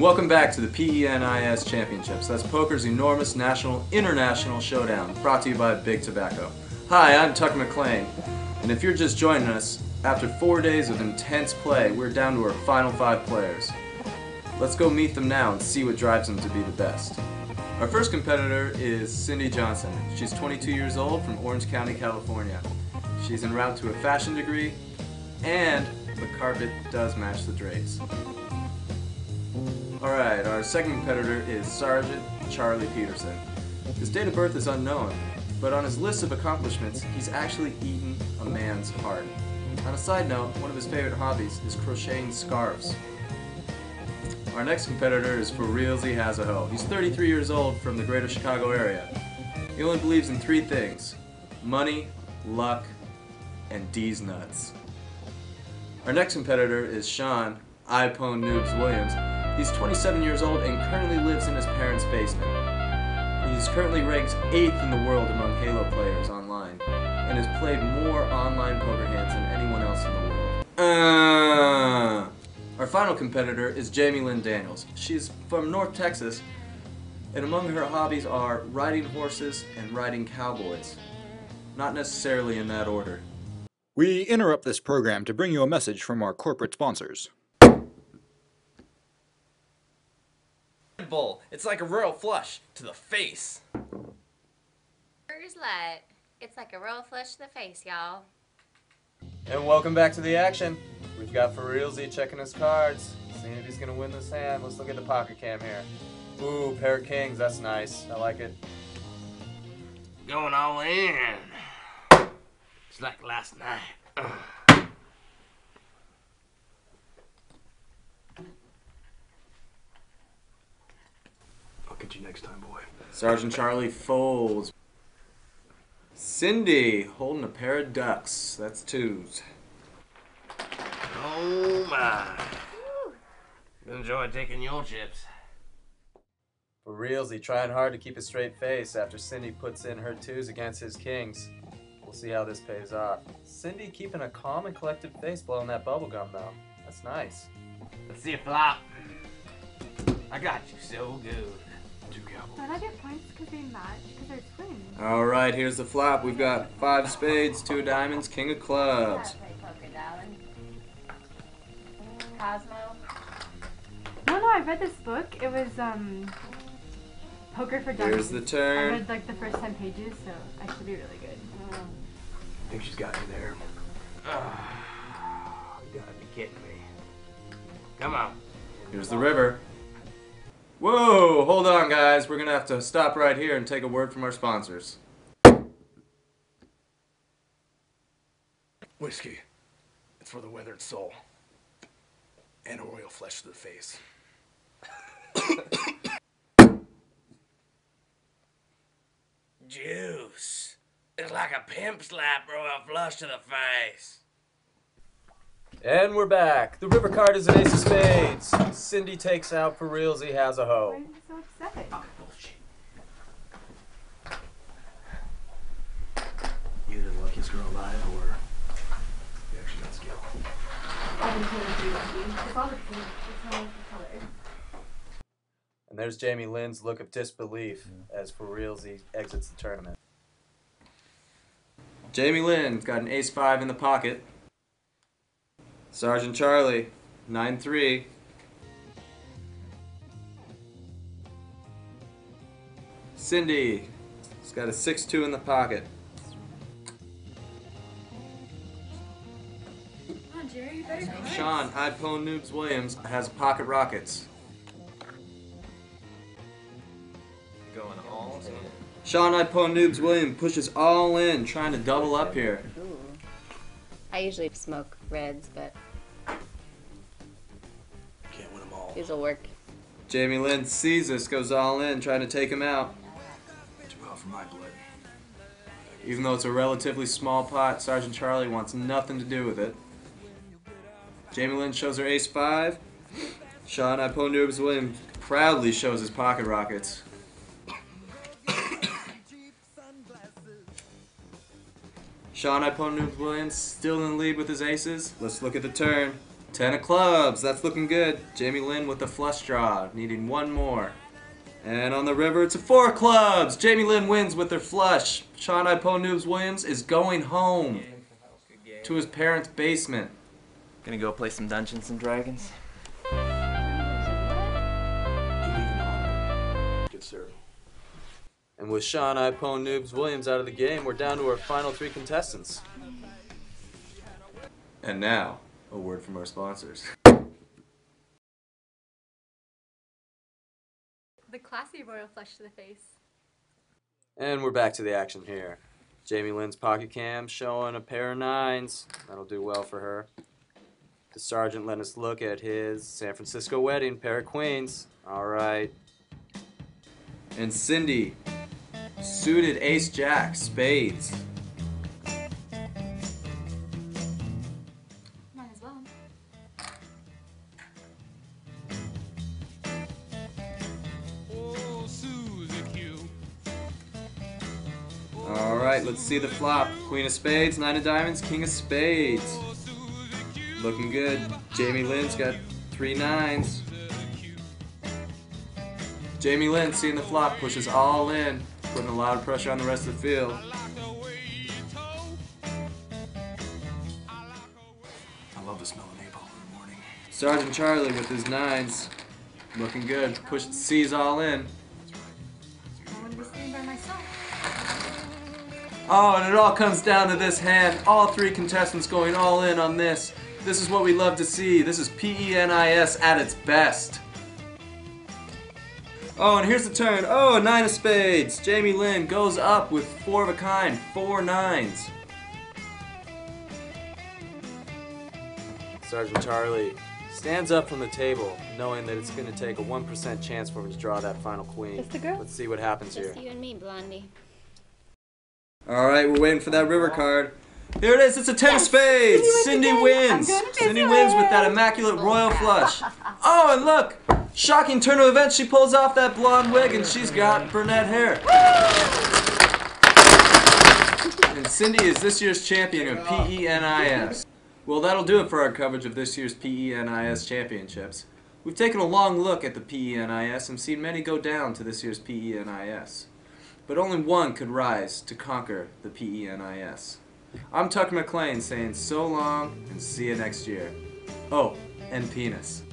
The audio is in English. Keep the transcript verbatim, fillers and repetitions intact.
welcome back to the P E N I S Championships. That's poker's enormous national, international showdown, brought to you by Big Tobacco. Hi, I'm Tucker McLean, and if you're just joining us, after four days of intense play, we're down to our final five players. Let's go meet them now and see what drives them to be the best. Our first competitor is Cindy Johnson. She's twenty-two years old from Orange County, California. She's en route to a fashion degree, and the carpet does match the drapes. Alright, our second competitor is Sergeant Charlie Peterson. His date of birth is unknown, but on his list of accomplishments, he's actually eaten a man's heart. On a side note, one of his favorite hobbies is crocheting scarves. Our next competitor is For Realsy Has a Hoe. He's thirty-three years old from the greater Chicago area. He only believes in three things: money, luck, and D's nuts. Our next competitor is Sean iPhone Noobs Williams. He's twenty-seven years old and currently lives in his parents' basement. He's currently ranked eighth in the world among Halo players online, and has played more online poker hands than anyone else in the world. Uh, our final competitor is Jamie Lynn Daniels. She's from North Texas, and among her hobbies are riding horses and riding cowboys. Not necessarily in that order. We interrupt this program to bring you a message from our corporate sponsors. Red Bull, it's like a royal flush to the face. Coors Light, it's like a royal flush to the face, y'all. And welcome back to the action. We've got For Realsy checking his cards, seeing if he's gonna win this hand. Let's look at the pocket cam here. Ooh, pair of kings, that's nice. I like it. Going all in. It's like last night. Ugh. I'll get you next time, boy. Sergeant Charlie folds. Cindy holding a pair of ducks. That's twos. Oh my. Enjoy taking your chips. For Realsy trying hard to keep a straight face after Cindy puts in her twos against his kings. We'll see how this pays off. Cindy keeping a calm and collected face blowing that bubble gum though. That's nice. Let's see a flop. I got you so good. Two cowboys. Don't I get points because they match? Because they're twins. Alright, here's the flop. We've got five spades, two diamonds, king of clubs. Poker, darling. Cosmo. No, no, I read this book. It was, um, Poker for Dummies. Here's the I turn. read, like, the first ten pages, so I should be really good. I think she's got you there. Oh, you gotta be kidding me. Come on. Here's the river. Whoa, hold on guys. We're gonna have to stop right here and take a word from our sponsors. Whiskey. It's for the weathered soul. And a royal flush to the face. Juice. It's like a pimp slap royal flush to the face. And we're back. The river card is an ace of spades. Cindy takes out For Realsy Has a Why Hoe. are you so upset? Bullshit. You're the luckiest girl alive, or you actually got skill. I've been told to be lucky. It's all the pink. It's not the color. And there's Jamie Lynn's look of disbelief as For Realsy exits the tournament. Jamie Lynn's got an ace five in the pocket. Sergeant Charlie, nine three. Cindy has got a six two in the pocket. Come on, Jerry, you better go. Sean iPhone Noobs Williams has pocket rockets. Going all in. Sean iPhone Noobs Williams pushes all in, trying to double up here. I usually smoke reds, but Can't win them all. these will work. Jamie Lynn sees this, goes all in, trying to take him out. Too well for my blood. Even though it's a relatively small pot, Sergeant Charlie wants nothing to do with it. Jamie Lynn shows her ace five. Sean iPhone Noobs Williams proudly shows his pocket rockets. Sean iPhone Noobs Williams still in the lead with his aces. Let's look at the turn. Ten of clubs. That's looking good. Jamie Lynn with the flush draw. Needing one more. And on the river, it's a four of clubs. Jamie Lynn wins with her flush. Sean Ipo Noobs Williams is going home to his parents' basement. Gonna go play some Dungeons and Dragons. You leaving on? Good sir. And with Sean Ipo Noobs Williams out of the game, we're down to our final three contestants. And now, a word from our sponsors. The classy royal flush to the face. And we're back to the action here. Jamie Lynn's pocket cam showing a pair of nines. That'll do well for her. The sergeant let us look at his San Francisco wedding, pair of queens. All right. And Cindy, suited ace jack, spades. Might as well. All right, let's see the flop. Queen of spades, nine of diamonds, king of spades. Looking good. Jamie Lynn's got three nines. Jamie Lynn, seeing the flop, pushes all in, putting a lot of pressure on the rest of the field. I love the smell of napalm in the morning. Sergeant Charlie with his nines. Looking good. Pushed C's all in. I want to be sitting by myself. Oh, and it all comes down to this hand. All three contestants going all in on this. This is what we love to see. This is P E N I S at its best. Oh, and here's the turn. Oh, a nine of spades. Jamie Lynn goes up with four of a kind. Four nines. Sergeant Charlie stands up from the table, knowing that it's going to take a one percent chance for him to draw that final queen. Just the girl? Let's see what happens here. Just you and me, Blondie. Alright, we're waiting for that river card. Here it is, it's a ten of spades! Cindy wins! Cindy wins with that immaculate royal flush. Oh, and look! Shocking turn of events, she pulls off that blonde wig and she's got brunette hair. And Cindy is this year's champion of P E N I S. Well, that'll do it for our coverage of this year's P E N I S championships. We've taken a long look at the P E N I S and seen many go down to this year's P E N I S. But only one could rise to conquer the P E N I S. I'm Tucker McLean saying so long and see you next year. Oh, and penis.